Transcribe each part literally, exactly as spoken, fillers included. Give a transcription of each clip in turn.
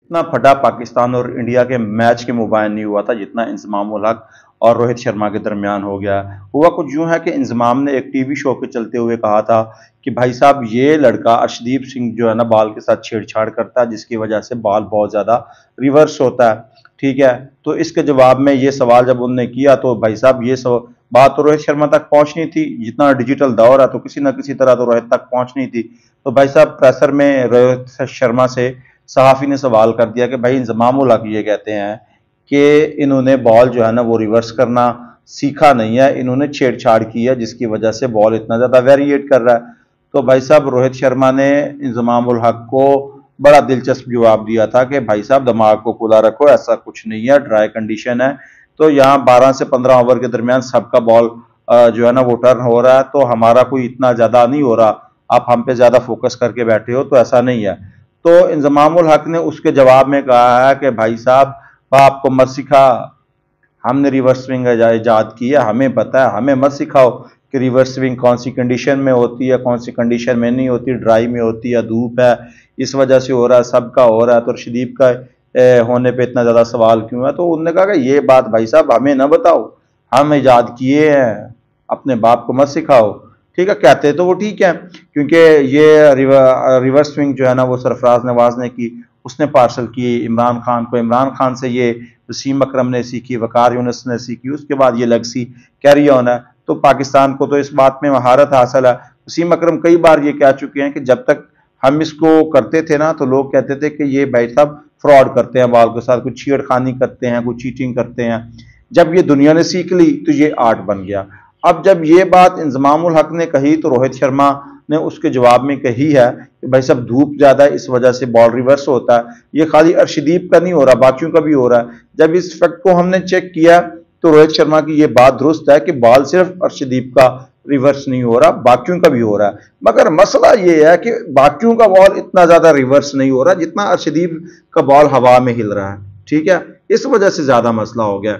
इतना फटा पाकिस्तान और इंडिया के मैच के मुबाइन नहीं हुआ था जितना इंजमाम उल हक और रोहित शर्मा के दरमियान हो गया। हुआ कुछ यूं है कि इंजमाम ने एक टीवी शो के चलते हुए कहा था कि भाई साहब ये लड़का अर्शदीप सिंह जो है ना बॉल के साथ छेड़छाड़ करता है जिसकी वजह से बॉल बहुत ज्यादा रिवर्स होता है। ठीक है, तो इसके जवाब में ये सवाल जब उन्होंने किया तो भाई साहब ये सब बात तो रोहित शर्मा तक पहुंचनी थी, जितना डिजिटल दौर है तो किसी ना किसी तरह तो रोहित तक पहुंचनी थी। तो भाई साहब प्रेशर में रोहित शर्मा से सहाफ़ी ने सवाल कर दिया कि भाई इंजमाम उल हक ये कहते हैं कि इन्होंने बॉल जो है ना वो रिवर्स करना सीखा नहीं है, इन्होंने छेड़छाड़ की है जिसकी वजह से बॉल इतना ज़्यादा वेरिएट कर रहा है। तो भाई साहब रोहित शर्मा ने इंजमाम उल हक को बड़ा दिलचस्प जवाब दिया था कि भाई साहब दिमाग को खुला रखो, ऐसा कुछ नहीं है, ड्राई कंडीशन है। तो यहाँ बारह से पंद्रह ओवर के दरमियान सबका बॉल जो है ना वो टर्न हो रहा है, तो हमारा कोई इतना ज़्यादा नहीं हो रहा, आप हम पे ज़्यादा फोकस करके बैठे हो, तो ऐसा नहीं है। तो इंजमाम उल हक ने उसके जवाब में कहा है कि भाई साहब बाप को मत सिखा, हमने रिवर्स स्विंग ईजाद की है, हमें पता है, हमें मत सिखाओ कि रिवर्स स्विंग कौन सी कंडीशन में होती है, कौन सी कंडीशन में नहीं होती, ड्राई में होती है, धूप है, इस वजह से हो रहा है, सबका हो रहा है, तो अर्शदीप का ए, होने पे इतना ज़्यादा सवाल क्यों है। तो उन्होंने कहा कि ये बात भाई साहब हमें ना बताओ, हम ईजाद किए हैं, अपने बाप को मत सिखाओ। ठीक है, कहते तो वो ठीक है, क्योंकि ये रिवर, रिवर्स स्विंग जो है ना वो सरफराज नवाज ने की, उसने पार्सल की इमरान खान को, इमरान खान से ये वसीम अकरम ने सीखी, वकार यूनुस ने सीखी, उसके बाद ये लगसी कैरी ऑन है। तो पाकिस्तान को तो इस बात में महारत हासिल है। वसीम अकरम कई बार ये कह चुके हैं कि जब तक हम इसको करते थे ना तो लोग कहते थे कि ये भाई साहब फ्रॉड करते हैं, बॉल के साथ कुछ छेड़खानी करते हैं, कुछ चीटिंग करते हैं। जब ये दुनिया ने सीख ली तो ये आर्ट बन गया। अब जब ये बात इंजमाम उल हक ने कही तो रोहित शर्मा ने उसके जवाब में कही है कि भाई साहब धूप ज्यादा है, इस वजह से बॉल रिवर्स होता है। ये खाली अर्शदीप का नहीं हो रहा, बाकियों का भी हो रहा है। जब इस फैक्ट को हमने चेक किया तो रोहित शर्मा की ये बात दुरुस्त है कि बॉल सिर्फ अर्शदीप का रिवर्स नहीं हो रहा, बाकियों का भी हो रहा है। मगर मसला ये है कि बाकियों का बॉल इतना ज्यादा रिवर्स नहीं हो रहा जितना अर्शदीप का बॉल हवा में हिल रहा है। ठीक है, इस वजह से ज्यादा मसला हो गया।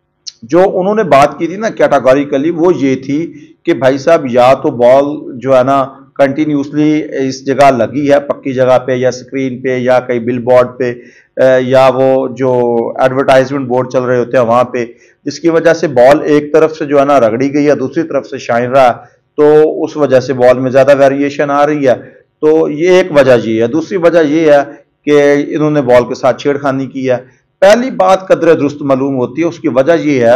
जो उन्होंने बात की थी ना कैटेगोरिकली, वो ये थी कि भाई साहब या तो बॉल जो है ना कंटिन्यूसली इस जगह लगी है पक्की जगह पे, या स्क्रीन पे, या कहीं बिल बोर्ड पे, या वो जो एडवर्टाइजमेंट बोर्ड चल रहे होते हैं वहां पे, जिसकी वजह से बॉल एक तरफ से जो है ना रगड़ी गई है, दूसरी तरफ से शाइन रहा है, तो उस वजह से बॉल में ज्यादा वेरिएशन आ रही है। तो ये एक वजह ये है। दूसरी वजह ये है कि इन्होंने बॉल के साथ छेड़खानी की है। पहली बात कदरे दुरुस्त मालूम होती है, उसकी वजह यह है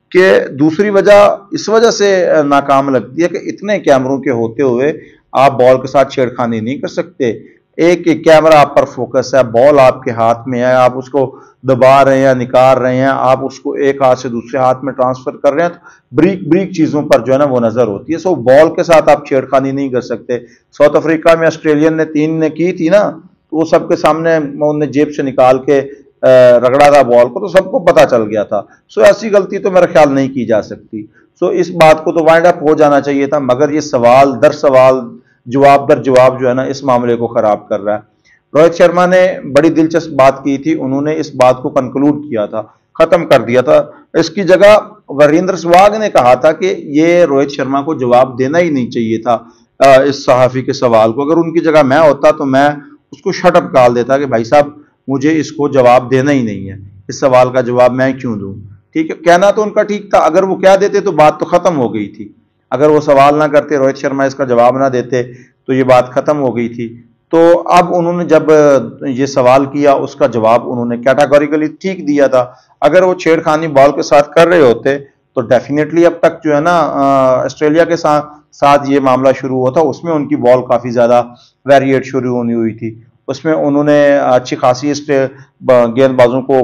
कि दूसरी वजह इस वजह से नाकाम लगती है कि इतने कैमरों के होते हुए आप बॉल के साथ छेड़खानी नहीं कर सकते। एक एक कैमरा आप पर फोकस है, बॉल आपके हाथ में है, आप उसको दबा रहे हैं, निकाल रहे हैं, आप उसको एक हाथ से दूसरे हाथ में ट्रांसफर कर रहे हैं, तो ब्रीक ब्रीक चीजों पर जो है ना वो नजर होती है। सो बॉल के साथ आप छेड़खानी नहीं कर सकते। साउथ अफ्रीका में ऑस्ट्रेलियन ने तीन ने की थी ना, तो वो सबके सामने उन्होंने जेब से निकाल के रगड़ा था बॉल को, तो सबको पता चल गया था। सो ऐसी गलती तो मेरा ख्याल नहीं की जा सकती। सो इस बात को तो वाइंड अप हो जाना चाहिए था, मगर ये सवाल दर सवाल जवाब दर जवाब जो है ना इस मामले को खराब कर रहा है। रोहित शर्मा ने बड़ी दिलचस्प बात की थी, उन्होंने इस बात को कंक्लूड किया था, खत्म कर दिया था। इसकी जगह वीरेंद्र सहवाग ने कहा था कि ये रोहित शर्मा को जवाब देना ही नहीं चाहिए था इस सहाफी के सवाल को। अगर उनकी जगह मैं होता तो मैं उसको शटअप डाल देता कि भाई साहब मुझे इसको जवाब देना ही नहीं है, इस सवाल का जवाब मैं क्यों दूं। ठीक है, कहना तो उनका ठीक था, अगर वो कह देते तो बात तो खत्म हो गई थी। अगर वो सवाल ना करते, रोहित शर्मा इसका जवाब ना देते, तो ये बात खत्म हो गई थी। तो अब उन्होंने जब ये सवाल किया उसका जवाब उन्होंने कैटेगोरिकली ठीक दिया था। अगर वो छेड़खानी बॉल के साथ कर रहे होते तो डेफिनेटली अब तक जो है ना ऑस्ट्रेलिया के साथ साथ ये मामला शुरू हुआ था, उसमें उनकी बॉल काफी ज्यादा वेरिएट शुरू होनी हुई थी। उसमें उन्होंने अच्छी खासी गेंदबाजों को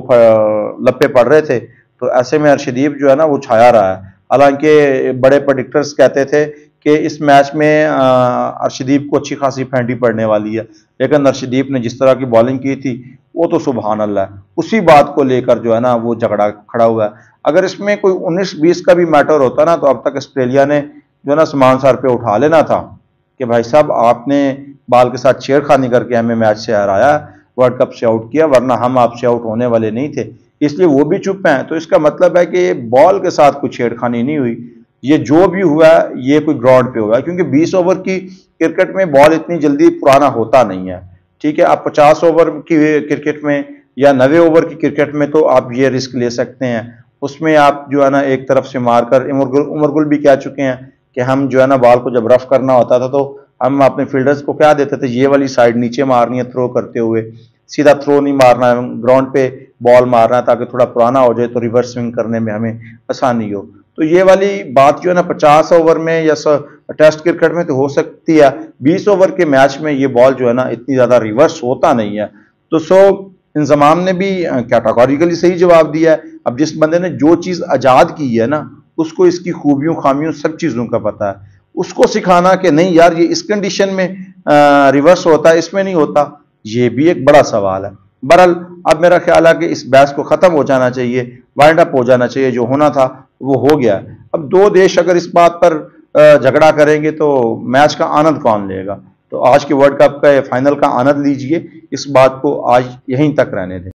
लपे पड़ रहे थे, तो ऐसे में अर्शदीप जो है ना वो छाया रहा है। हालांकि बड़े प्रेडिक्टर्स कहते थे कि इस मैच में अर्शदीप को अच्छी खासी फेंटी पड़ने वाली है, लेकिन अर्शदीप ने जिस तरह की बॉलिंग की थी वो तो सुभान अल्लाह है। उसी बात को लेकर जो है ना वो झगड़ा खड़ा हुआ है। अगर इसमें कोई उन्नीस बीस का भी मैटर होता ना तो अब तक ऑस्ट्रेलिया ने जो है ना समान सर पे उठा लेना था कि भाई साहब आपने बॉल के साथ छेड़खानी करके हमें मैच से हराया, वर्ल्ड कप से आउट किया, वरना हम आपसे आउट होने वाले नहीं थे। इसलिए वो भी चुप हैं। तो इसका मतलब है कि बॉल के साथ कोई छेड़खानी नहीं हुई, ये जो भी हुआ ये कोई ग्राउंड पे हुआ, क्योंकि बीस ओवर की क्रिकेट में बॉल इतनी जल्दी पुराना होता नहीं है। ठीक है, आप पचास ओवर की क्रिकेट में या नब्बे ओवर की क्रिकेट में तो आप ये रिस्क ले सकते हैं। उसमें आप जो है ना एक तरफ से मारकर, उमर गुल उमर गुल भी कह चुके हैं कि हम जो है ना बॉल को जब रफ करना होता था तो हम अपने फील्डर्स को क्या देते थे, ये वाली साइड नीचे मारनी है थ्रो करते हुए, सीधा थ्रो नहीं मारना है, ग्राउंड पे बॉल मारना है ताकि थोड़ा पुराना हो जाए तो रिवर्स स्विंग करने में हमें आसानी हो। तो ये वाली बात जो है ना पचास ओवर में या टेस्ट क्रिकेट में तो हो सकती है, बीस ओवर के मैच में ये बॉल जो है ना इतनी ज़्यादा रिवर्स होता नहीं है। तो सो इंजमाम ने भी कैटेगोरिकली सही जवाब दिया है। अब जिस बंदे ने जो चीज़ आज़ाद की है ना, उसको इसकी खूबियों खामियों सब चीज़ों का पता है। उसको सिखाना कि नहीं यार ये इस कंडीशन में आ, रिवर्स होता है, इसमें नहीं होता, ये भी एक बड़ा सवाल है। बहरहाल अब मेरा ख्याल है कि इस बहस को ख़त्म हो जाना चाहिए, वाइंड अप हो जाना चाहिए, जो होना था वो हो गया। अब दो देश अगर इस बात पर झगड़ा करेंगे तो मैच का आनंद कौन लेगा। तो आज के वर्ल्ड कप का फाइनल का आनंद लीजिए, इस बात को आज यहीं तक रहने दें।